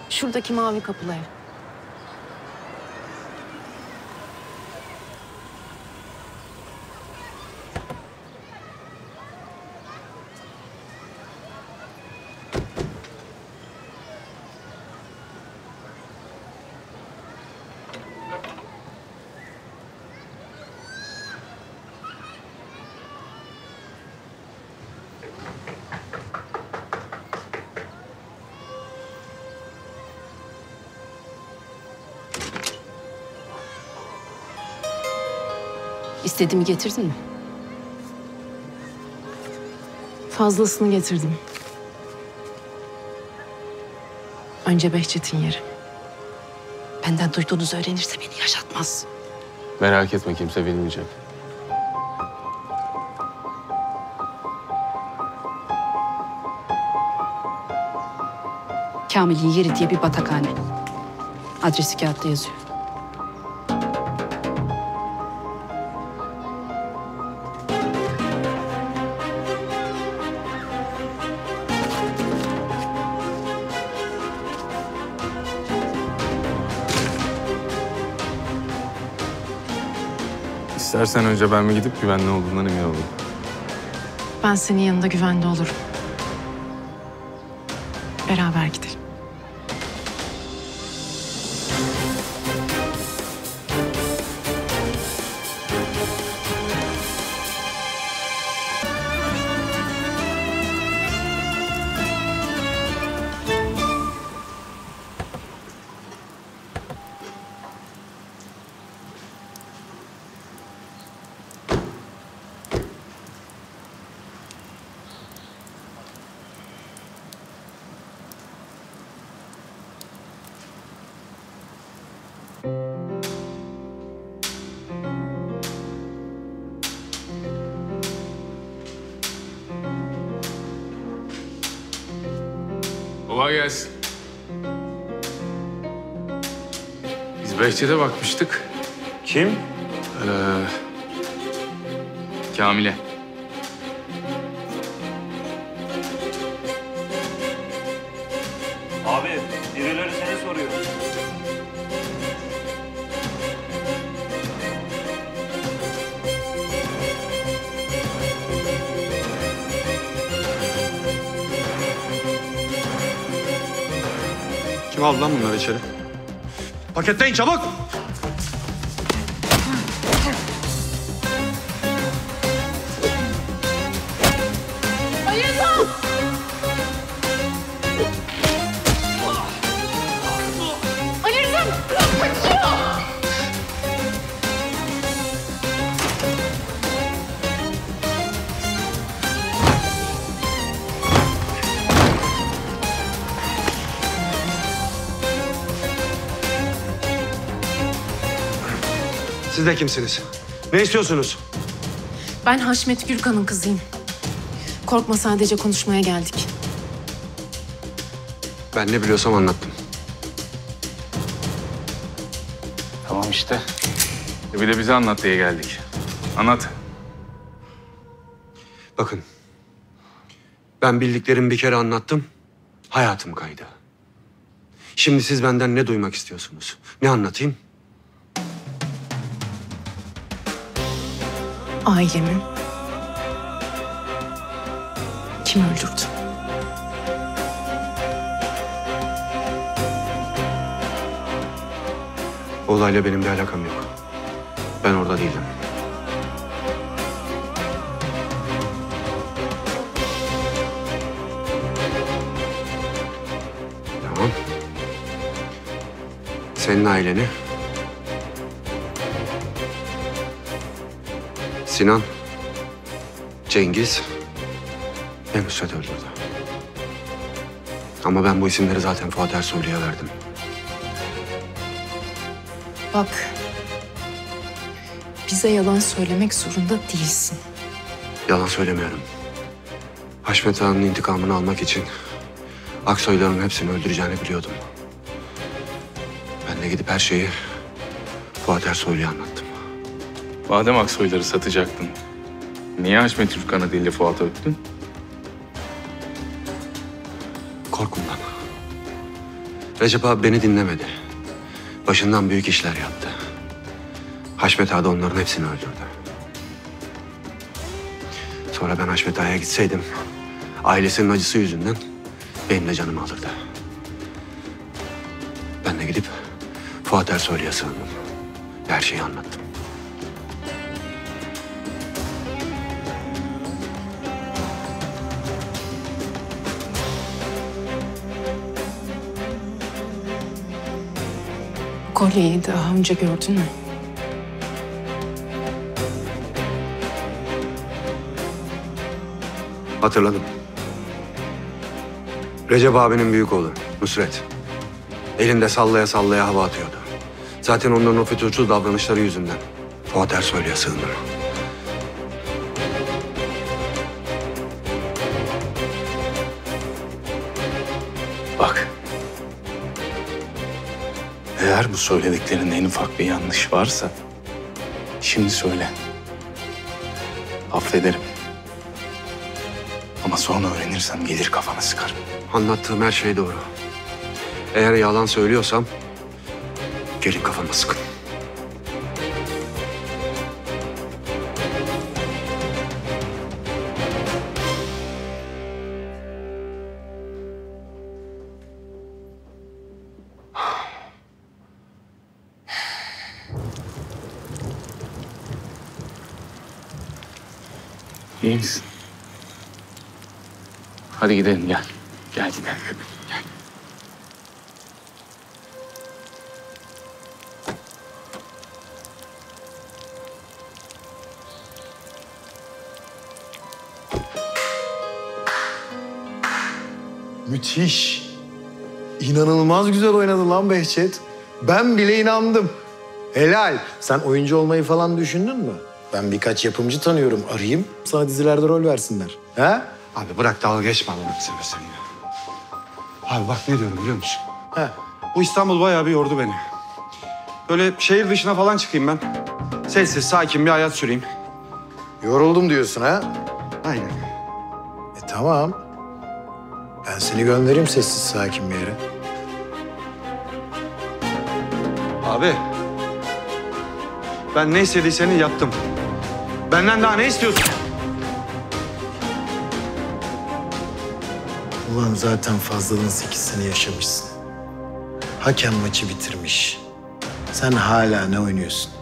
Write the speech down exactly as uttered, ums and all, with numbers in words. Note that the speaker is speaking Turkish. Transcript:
Şuradaki mavi kapılı ev. İstediğimi getirdin mi? Fazlasını getirdim. Önce Behçet'in yeri. Benden duyduğunuzu öğrenirse beni yaşatmaz. Merak etme, kimse bilmeyecek. Kamil'in yeri diye bir batakhane. Adresi kağıtta yazıyor. İstersen önce ben mi gidip güvenli olduğundan emin olayım? Ben senin yanında güvende olurum. Beraber gidelim. Kolay gelsin. Biz Behçet'e bakmıştık. Kim? Ee, Kamil'e. Abi, birileri seni soruyor. Kim aldı lan bunları içeri? Paketleyin çabuk! Siz de kimsiniz? Ne istiyorsunuz? Ben Haşmet Gürkan'ın kızıyım. Korkma, sadece konuşmaya geldik. Ben ne biliyorsam anlattım. Tamam işte. Bir de bize anlat diye geldik. Anlat. Bakın. Ben bildiklerimi bir kere anlattım. Hayatım kaydı. Şimdi siz benden ne duymak istiyorsunuz? Ne anlatayım? Ailemi kim öldürdü? Olayla benim bir alakam yok. Ben orada değildim. Tamam. Senin aileni Sinan, Cengiz ve Nusret öldürdü. Ama ben bu isimleri zaten Fuat Ersoylu'ya verdim. Bak, bize yalan söylemek zorunda değilsin. Yalan söylemiyorum. Haşmet Ağa'nın intikamını almak için Aksoyların hepsini öldüreceğini biliyordum. Ben de gidip her şeyi Fuat Ersoylu'ya anlattım. Madem Aksoyları satacaktın, niye Haşmet Gürkan'ı değil de Fuat'ı öptün? Korkumdan. Recep abi beni dinlemedi. Başından büyük işler yaptı. Haşmet Ağa da onların hepsini öldürdü. Sonra ben Haşmet Ağa'ya gitseydim, ailesinin acısı yüzünden benim de canımı alırdı. Ben de gidip Fuat Ersoylu'ya sığındım. Her şeyi anlattım. Kolyeyi daha önce gördün mü? Hatırladım. Recep abinin büyük oğlu Nusret. Elinde sallaya sallaya hava atıyordu. Zaten onların o fütursuz davranışları yüzünden Fuat Ersoylu'ya sığındım. Bak. Eğer bu söylediklerinde en ufak bir yanlış varsa şimdi söyle. Affederim. Ama sonra öğrenirsem gelir kafana sıkarım. Anlattığım her şey doğru. Eğer yalan söylüyorsam gelin kafama sıkın. İyi misin? Hadi gidelim gel. Gel gidelim. Gel. Müthiş. İnanılmaz güzel oynadın lan Behçet. Ben bile inandım. Helal. Sen oyuncu olmayı falan düşündün mü? Ben birkaç yapımcı tanıyorum. Arayayım, sana dizilerde rol versinler. Ha? Abi bırak dalga geçme Allah'ını seversen ya. Abi bak ne diyorum biliyor musun? Ha. Bu İstanbul bayağı bir yordu beni. Böyle şehir dışına falan çıkayım ben. Sessiz, sakin bir hayat süreyim. Yoruldum diyorsun ha? Aynen. E tamam. Ben seni göndereyim sessiz sakin bir yere. Abi. Ben ne istediyseni yaptım. Benden daha ne istiyorsun? Ulan zaten fazlalığın sekiz sene yaşamışsın. Hakem maçı bitirmiş. Sen hala ne oynuyorsun?